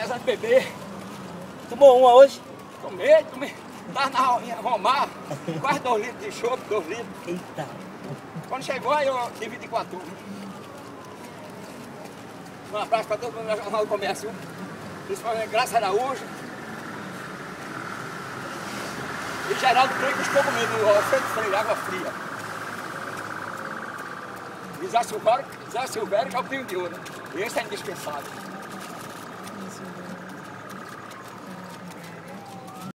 apesar de beber. Tomou uma hoje? Tomei. Tava na Romar, quase 2 litros de chope, 2 litros. Eita. Quando chegou aí eu dividi com a turma. Um abraço para todo mundo na Jornal do Comércio, principalmente Graça Araújo. E Geraldo Freire com os cogumelos do Alfredo Freire, água fria. E Zé Silvério, que é o pinho de ouro. Esse é indispensável.